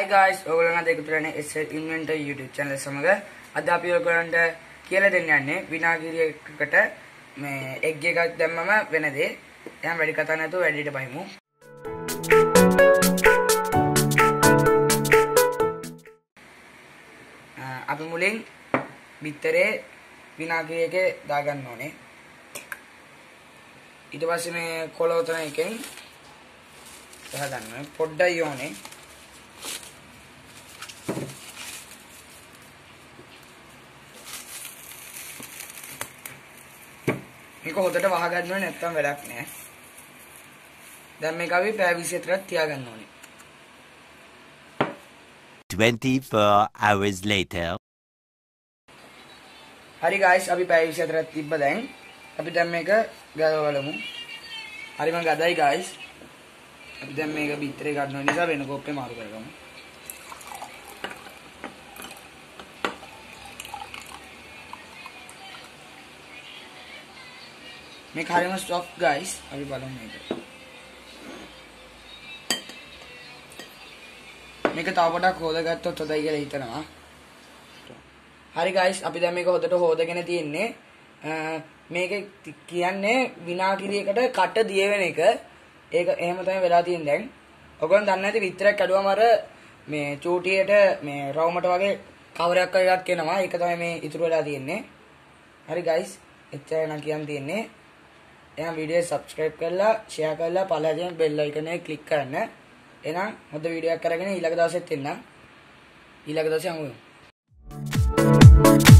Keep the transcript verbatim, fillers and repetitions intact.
Hi guys, ඔයගොල්ලෝ අද එකතු වෙන්නේ S L Inventor YouTube channel සමග. අද අපි ඔයගොල්ලන්ට කියලා දෙන්න යන්නේ විනාඩියකට මේ egg එකක් දැම්මම වෙන දේ. එහෙනම් වැඩි කතා නැතුව වැඩිට බහිමු. අපි මුලින් බිත්තරේ විනාඩිය එකේ දාගන්න ඕනේ. ඊට පස්සේ මේ කොළවතන එකෙන් දාගන්න ඕනේ. පොඩ්ඩයි ඕනේ. මේක හොදට වහ ගන්න ඕනේ නැත්නම් වැඩක් නෑ. දැන් මේක අපි පැය විසිහතරක් තියාගන්න ඕනේ. twenty-four hours later. හරි guys, අපි පැය විසිහතරක් තිබ්බ දැන්. අපි දැන් මේක ගලවලමු. හරිම ගදයි guys. අපි දැන් මේක බිත්තරේ ගන්න නිසා වෙන කෝප්පේ මාරු කරගමු. මේක හරිම soft guys. අපි බලමු මේක. මේක තව පොඩක් හොදගත්තොත් හොඳයි කියලා හිතනවා. හරි guys, අපි දැන් මේක හොදට හොදගෙන තියෙන්නේ. මේක කියන්නේ විනාඩියකට කට දිය වෙන එක. ඒක එහෙම තමයි වෙලා තියෙන්නේ දැන්. ඔයගොල්ලෝ දන්නේ නැති විතරක් කැඩුවම අර මේ චූටියට මේ රවුමට වගේ කවරයක් වගේ එකක් එනවා. ඒක තමයි මේ ඉතුරු වෙලා තියෙන්නේ. හරි guys, එච්චරයි නම් කියන්න තියෙන්නේ. එහෙනම් වීඩියෝ subscribe කරලා share කරලා පළවෙනියෙන් bell icon එක click කරන්න. එහෙනම් හොඳ වීඩියෝ එකක් අරගෙන ඊළඟ දවසෙත් එන්න. ඊළඟ දවසේ හමු වෙමු.